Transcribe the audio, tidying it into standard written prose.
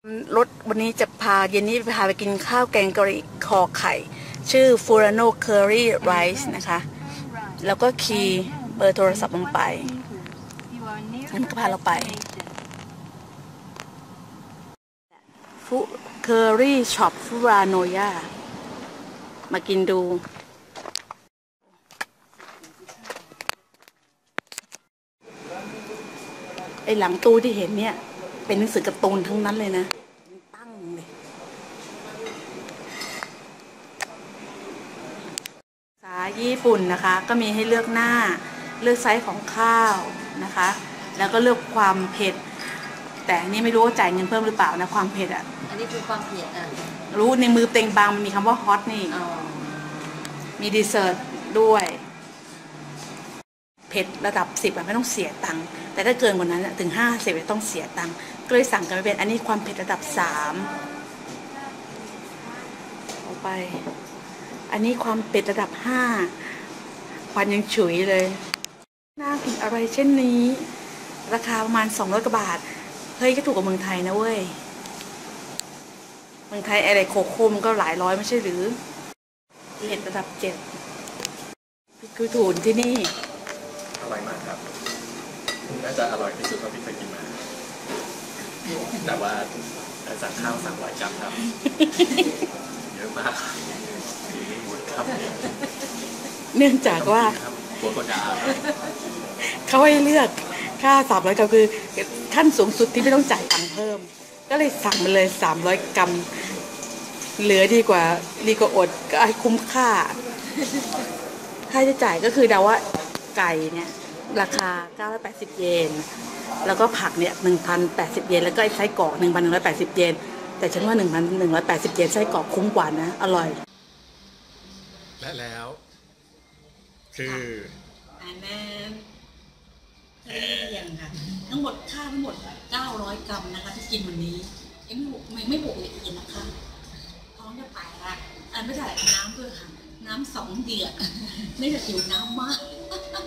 รถวันนี้จะพาเย็นนี้พาไปกินข้าวแกงกะหรี่คอไข่ชื่อ Furano Curry Rice นะคะแล้วก็คีย์เบอร์โทรศัพท์ลงไปนั่นก็พาเราไปฟูเคอรี่ช็อปฟูรานอยามากินดูไอหลังตู้ที่เห็นเนี่ยเป็นหนังสือการ์ตูนทั้งนั้นเลยนะตั้งเลยภาษาญี่ปุ่นนะคะก็มีให้เลือกหน้าเลือกไซส์ของข้าวนะคะแล้วก็เลือกความเผ็ดแต่นี่ไม่รู้ว่าจ่ายเงินเพิ่มหรือเปล่านะความเผ็ดอ่ะอันนี้คือความเผ็ดอ่ะรู้ในมือเต็งบางมันมีคำว่าฮอตนี่มีดีเซอร์ตด้วยเผ็ดระดับ10ไม่ต้องเสียตังค์แต่ถ้าเกินกว่านั้นถึง50ต้องเสียตังค์ก็เลยสั่งกันไปเป็นอันนี้ความเผ็ดระดับ3ต่อไปอันนี้ความเผ็ดระดับ5ควันยังฉุยเลยน่ากินอะไรเช่นนี้ราคาประมาณ200 กว่าบาทเฮ้ยก็ถูกกว่าเมืองไทยนะเว้ยเมืองไทยอะไรโคโค่มก็หลายร้อยไม่ใช่หรือเผ็ดระดับ7คือถูนที่นี่อร่อยมากครับน่าจะอร่อยที่สุดเท่าที่เคยกินมาแต่ว่าสั่งข้าว300 กรัมครับเยอะมากครับเนื่องจากว่าเขาให้เลือกค่า300 กรัมคือขั้นสูงสุดที่ไม่ต้องจ่ายตังค์เพิ่มก็เลยสั่งมาเลย300 กรัมเหลือดีกว่าอดก็คุ้มค่าค่าใช้จ่ายก็คือเดาว่าไก่เนี่ยราคา980 เยนแล้วก็ผักเนี่ย 1,080 เยนแล้วก็ไอ้ไส้กรอก 1,180 เยนแต่ฉันว่า 1,180 เยนไส้กรอกคุ้มกว่านะอร่อยและแล้วคืออันนั้นเรียงค่ะทั้งหมดค่าทั้งหมด900 กรัมนะคะที่กินวันนี้ไม่บวกเลยกินนะคะท้องจะแตกละไม่ใช่น้ำด้วยค่ะน้ำ2 เดือดไม่จะหิวน้ำมาก